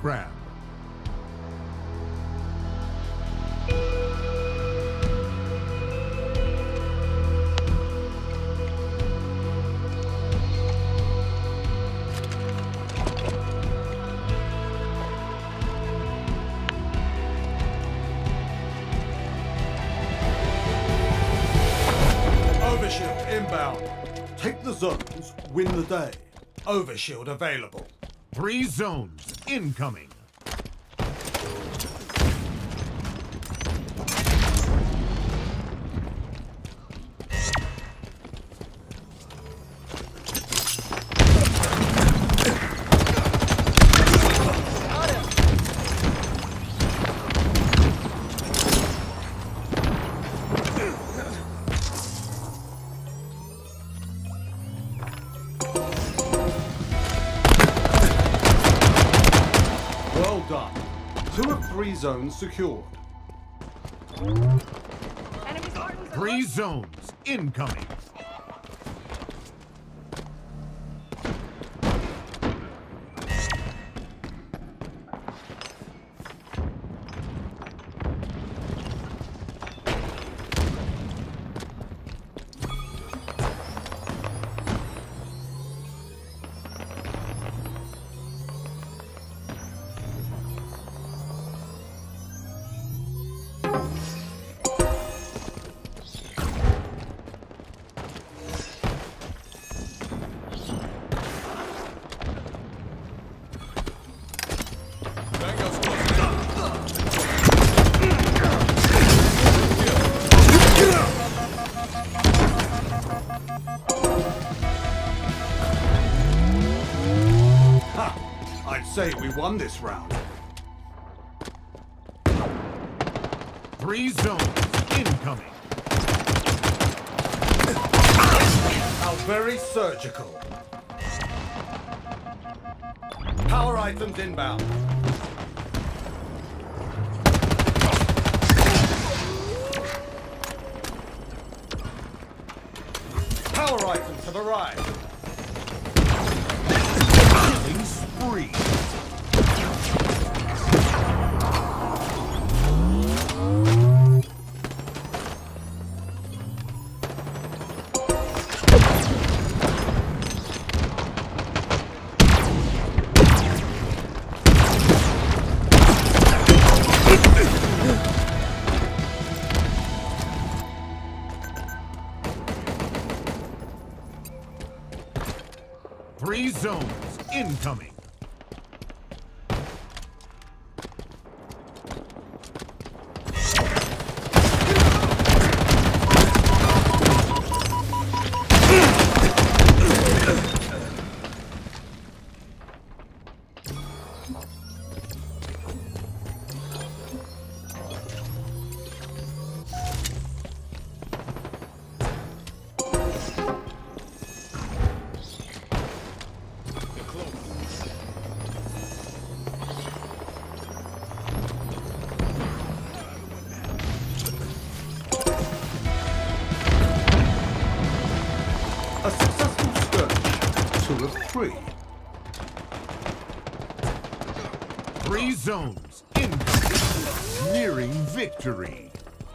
grab. Overshield inbound. Take the zones, win the day. Overshield available. 3 zones incoming. Well done. 2 of 3 zones secured. 3 zones incoming. I'd say we won this round. 3 zones incoming. How very surgical. Power items inbound. Power items have arrived. Killing spree. Three zones incoming. A successful skirmish. 2 of 3. 3 zones incoming. Nearing victory.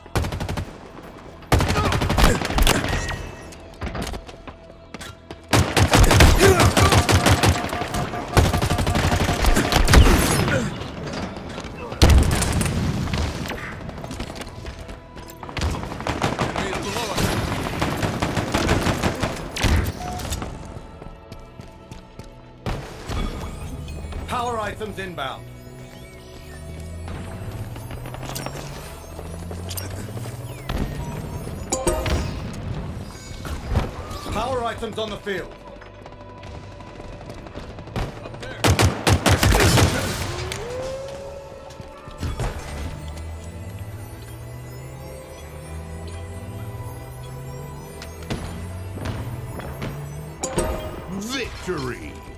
Power items inbound. Power items on the field. Up there. Victory!